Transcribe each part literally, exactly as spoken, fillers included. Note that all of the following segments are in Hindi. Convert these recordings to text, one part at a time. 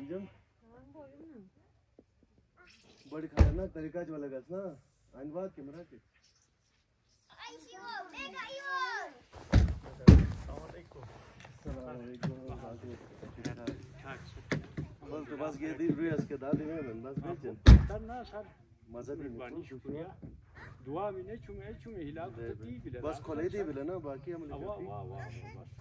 jam badi khaya na tarika jo lagas na anwar camera ke ayo dekha ayo बस तो बस ये दी रियाज के दादी में बन बस बेचन सर ना सर मजा भी पानी शुक्रिया दुआ में नहीं चुमे चुमे हिला तो दी बिले बस खोले दी बिले ना बाकी हम वाह वाह वाह बस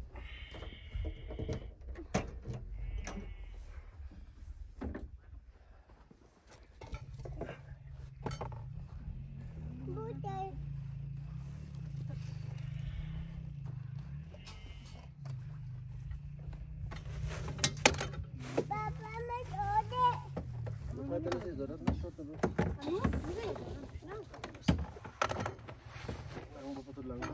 तरह से जरूरत नहीं होता तो हम को तो लंगा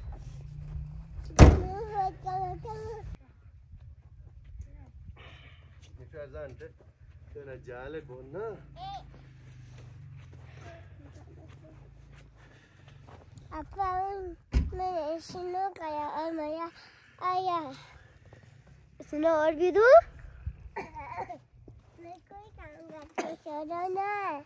निफा जानते तेरा जाले बोल ना apa मैंने सुनो कया और मैं आया सुनो और भी दो मैं कोई काम करते छोड़ो ना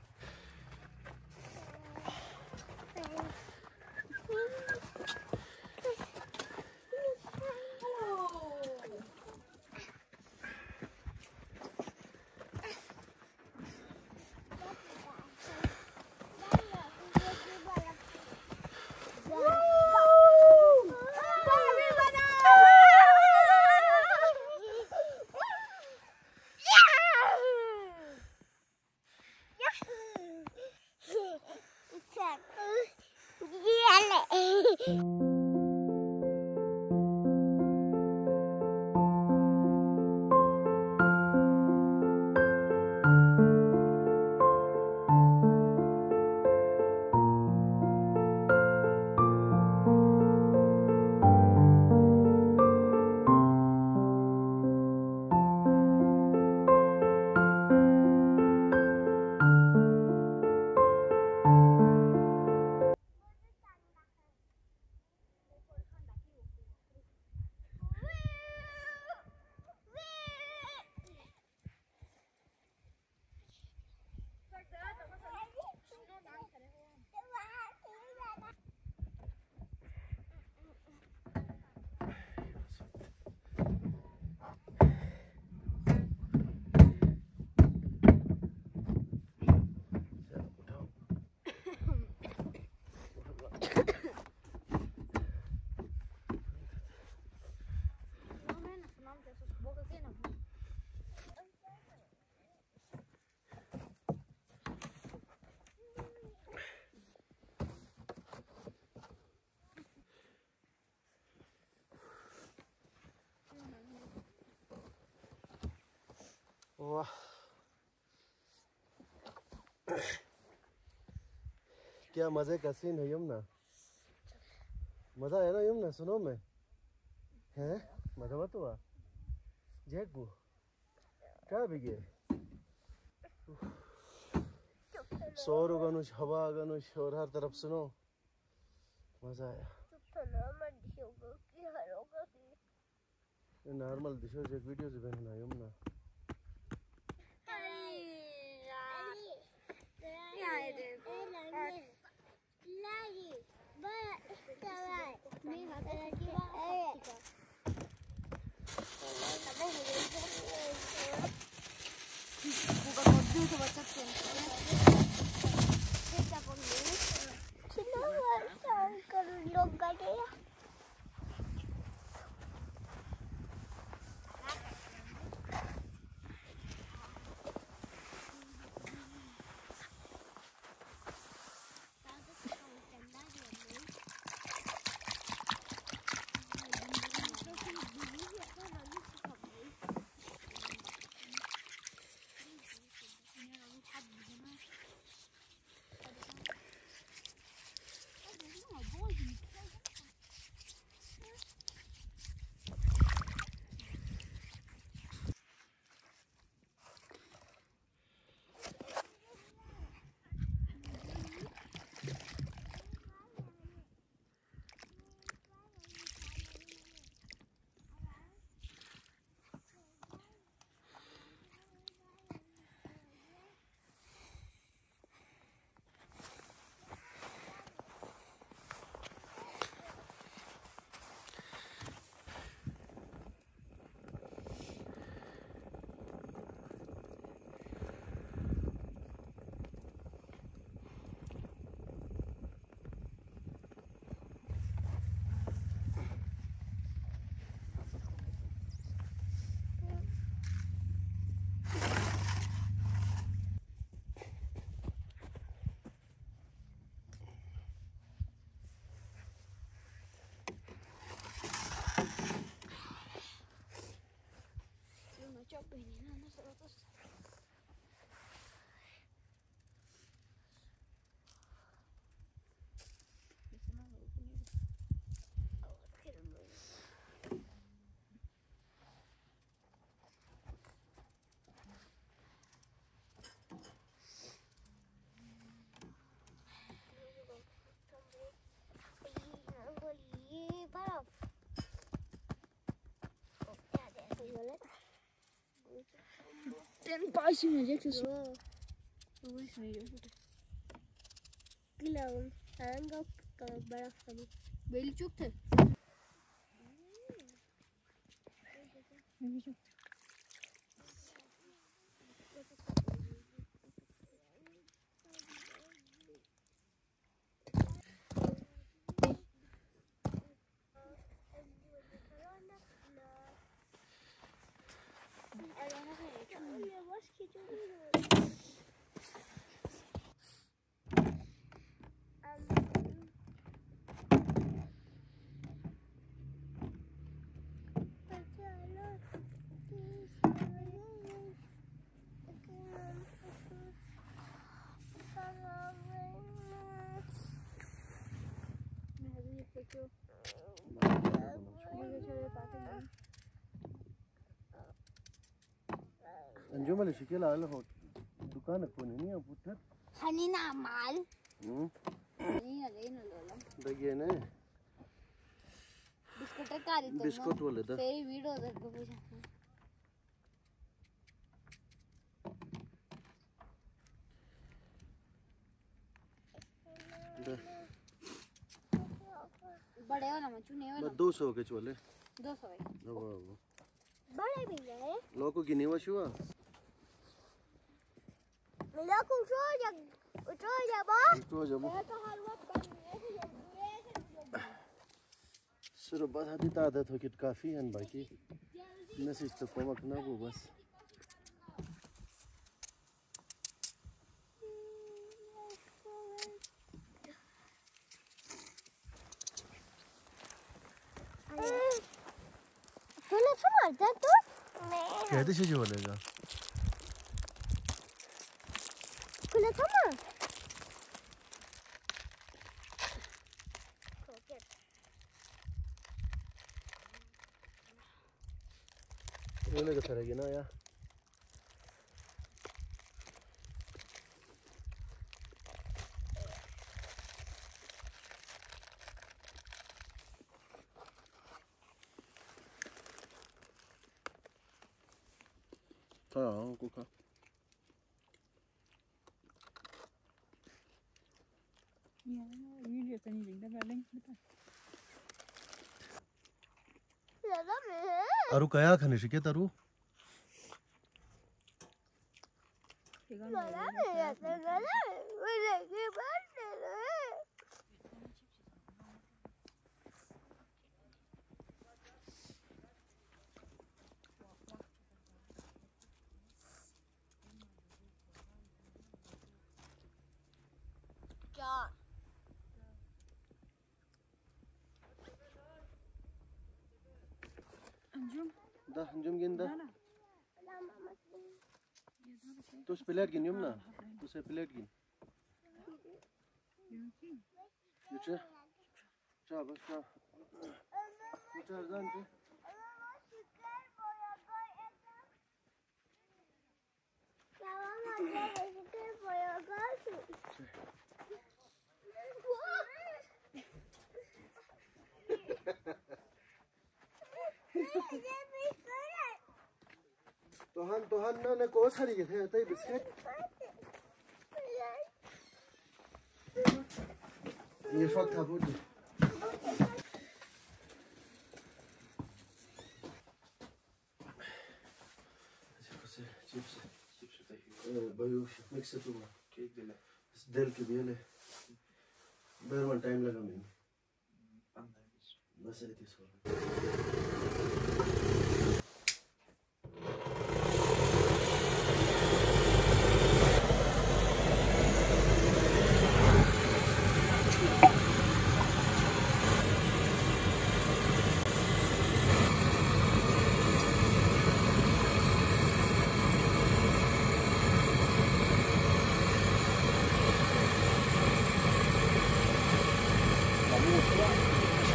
वाह क्या मजे का सीन है यमुना मजा है ना यमुना सुनो मैं हैं मजा मत हुआ जैकू क्या बिगे शोर गनुश हवा गनुश और हर तरफ सुनो मजा आया नॉर्मल दिशो जो वीडियो से बनना Yamuna Ten pași merge să nu mai să merge. Clown, hang up, come back from me. Belli çok da. Anjum वाले शिकेल आल हो दुकान को नहीं है पुत्र Hani na mal. हम्म Ni na le na lola. दगे ने Biskut ka ri to. बिस्कुट वाले दा Sei video da ko puja. बड़े वाला मचू नहीं वाला दो सौ के चोले दो सौ है अब अब बड़े भी गए लोगों की नीवा शुआ मिला कुछ हो जा कुछ हो जा बा तो जब मैं तो हलवा सिर्फ बस हदी तादाद हो कि काफी है बाकी मैसेज तो कम रखना वो बस तूने समझा तो मैं कहते से जो बोलेगा तूने समझा ये लगा सरेगी ना यार हाँ कुका वीडियो तो नहीं देखता पहले बता ज़्यादा में अरु कया खाने से क्या तारू ज़्यादा में ज़्यादा मुझे के बात नहीं क्या अंजुम दा अंजुम गिंदा तो प्लेट गिनियम ना तो से प्लेट गिन युचा चा बस चा युचा जान के तो हम तो हम ना ने कोस हरी के थे तई बिस्किट ये शॉट था बोल चिप्स चिप्स बायो मिक्स तो केक दे ले दिल के भी ले बेरवन टाइम लगा मैं बस ये थी सो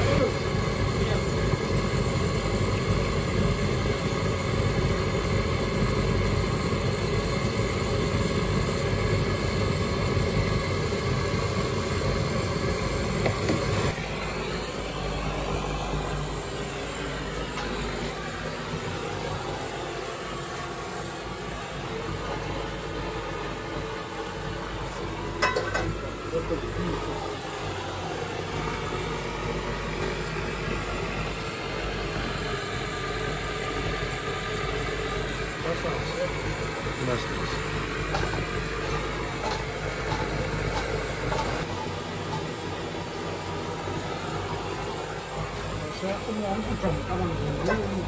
Saya semua itu jam kawan dulu.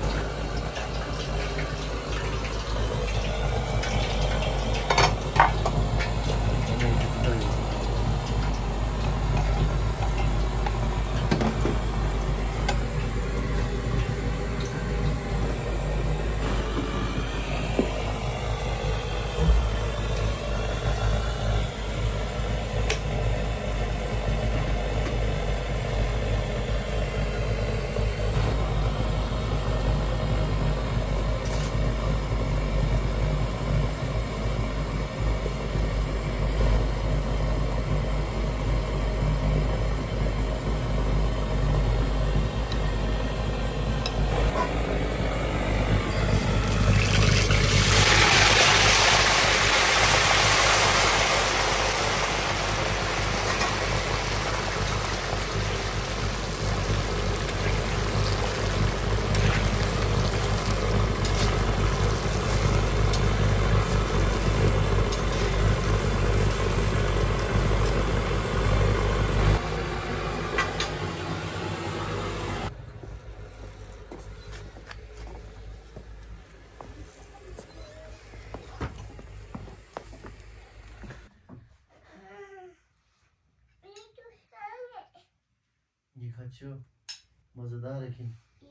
ये खाचो मजेदार है कि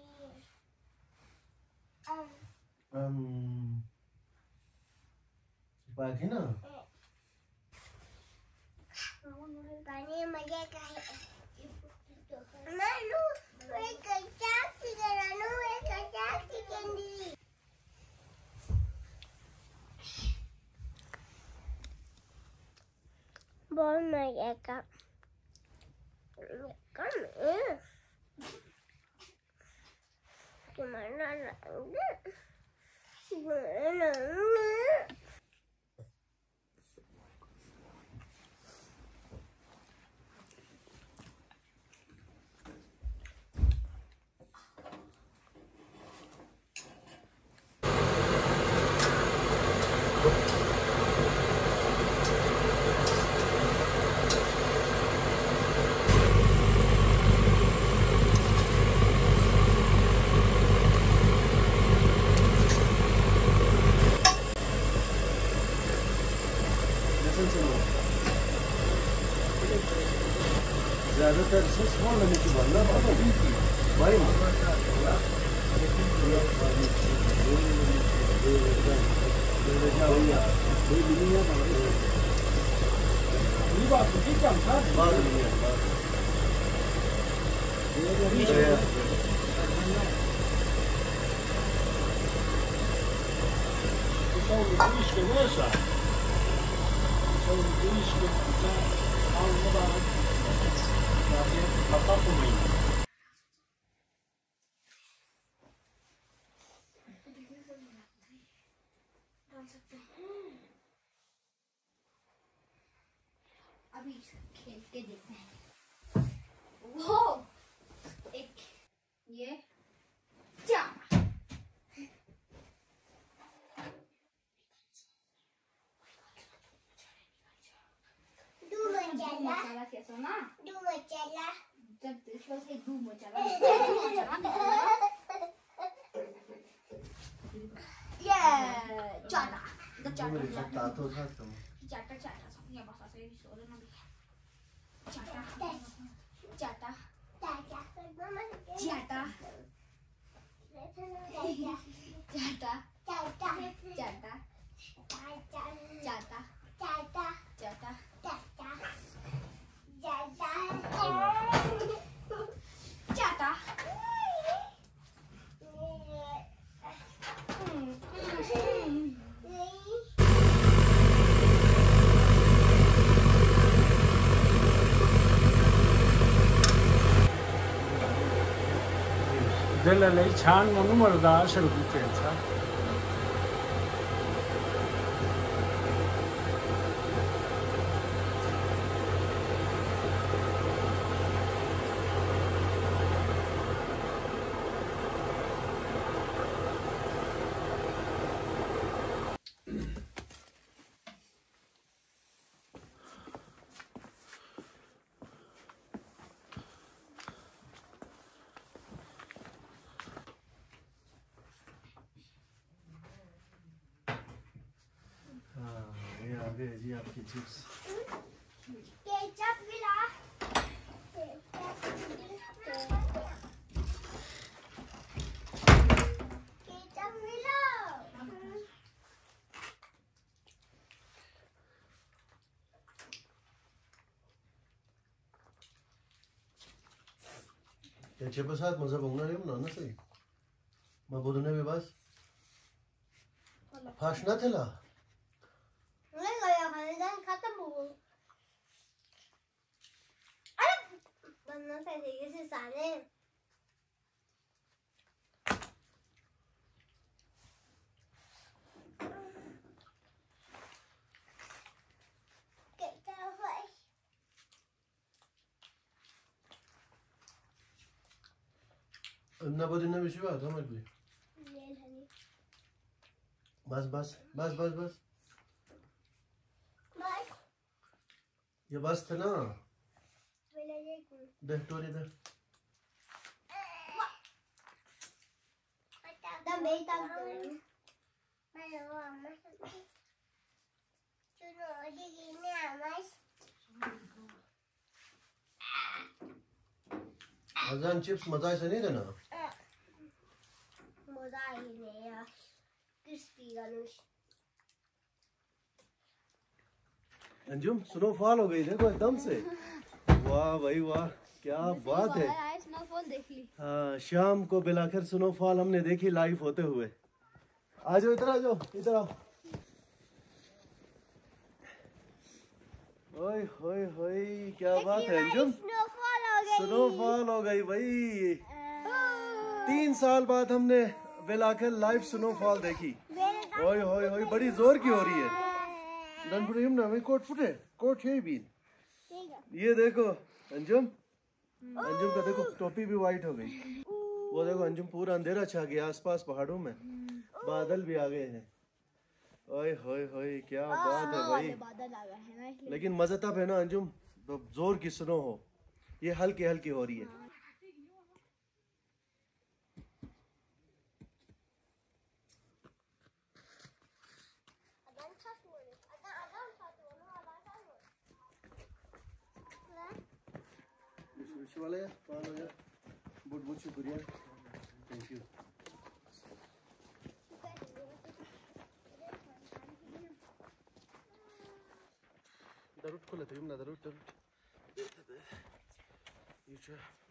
um बाकी ना पानी मजे का है नानू वे कच्चा सिगरानो वे कच्चा सिगंदी बहुत मजे का Come here. Gimana nangga? Gimana nangga? ज्यादातर से स्मॉल लेने की बनना भाई अभी खेल के देखते हैं। वो एक ये जा दू मचाला मचाला कैसा ना दू मचाला जब देखो से दू मचाला मचाला ये चाटा द चाटा तातो था तुम चाटा चाटा सबने बस ऐसे ही सोरे ना चाटा चाटा चाचा मम्मा चाटा चाचा चाटा चाचा चाटा चाचा चाटा चाचा चाचा चाटा دل چند منو داشت رو بیتنسا जी आपकी चिप्स केचप मिला केचप मिला केचप के साथ मजा बंगना नहीं बनाना सही मैं बोलने में बस फाश ना थेला नहीं गया खाने खत्म हो अरे बनना चाहिए से साले अन्ना बोलने में शिवा कमर भी बस बस बस बस बस ये बस था ना देख टोरी दे दा बेटा मैं वो अम्मा चलो ओडी गिने आवाज अजान चिप्स मजा ऐसे नहीं देना मजा ही नहीं यार क्रिस्पी गनुश अंजुम स्नोफॉल हो गई देखो एकदम से वाह भाई वाह क्या बात है स्नोफॉल देख ली हाँ शाम को बिलाखिर स्नोफॉल हमने देखी लाइव होते हुए आ जाओ इधर आ जाओ इधर आओ ओए होए होए क्या बात है अंजुम स्नोफॉल हो गई स्नोफॉल हो गई भाई तीन साल बाद हमने बिलाखिर लाइव स्नोफॉल देखी ओए होए होए बड़ी जोर की हो रही है Dan putih na, मैं कोट फुटे, कोट है भी। ये देखो, अंजुम, अंजुम का देखो टोपी भी वाइट हो गई। वो देखो अंजुम पूरा अंधेरा छा गया आसपास पहाड़ों में, बादल भी आ गए हैं। ओए होए होए क्या बात है भाई। बादल आ गए हैं ना लेकिन मजा तब है ना अंजुम, तो जोर की स्नो हो, ये हल्की हल्की हो रही है। वाले पान हो यार बहुत बहुत शुक्रिया थैंक यू दरुट खोले थे ना दरुट दरुट ये